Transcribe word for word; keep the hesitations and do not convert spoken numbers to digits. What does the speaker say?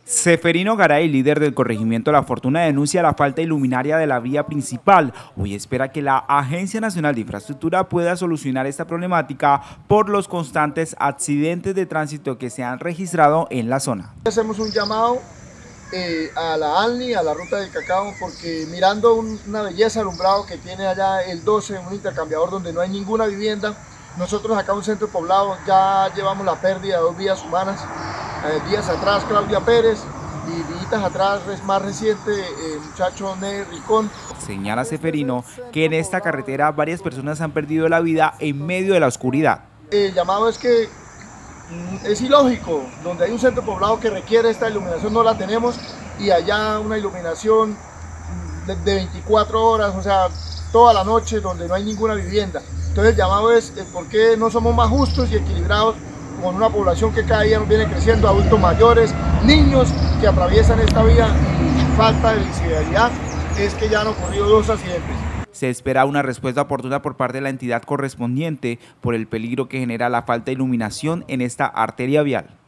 Seferino Garay, líder del corregimiento La Fortuna, denuncia la falta iluminaria de la vía principal. Hoy espera que la Agencia Nacional de Infraestructura pueda solucionar esta problemática por los constantes accidentes de tránsito que se han registrado en la zona. Hacemos un llamado eh, a la ANLI, a la Ruta del Cacao, porque mirando un, una belleza alumbrado que tiene allá el doce, un intercambiador donde no hay ninguna vivienda, nosotros acá en un centro poblado ya llevamos la pérdida de dos vidas humanas. Eh, días atrás Claudia Pérez y días atrás, más reciente, el eh, muchacho Ney Ricón. Señala Seferino que en esta carretera varias personas han perdido la vida en medio de la oscuridad. El llamado es que mm, es ilógico, donde hay un centro poblado que requiere esta iluminación no la tenemos y allá una iluminación de, de veinticuatro horas, o sea, toda la noche donde no hay ninguna vivienda. Entonces el llamado es eh, por qué no somos más justos y equilibrados con una población que cada día nos viene creciendo, adultos mayores, niños que atraviesan esta vía y falta de visibilidad es que ya han ocurrido dos accidentes. Se espera una respuesta oportuna por parte de la entidad correspondiente por el peligro que genera la falta de iluminación en esta arteria vial.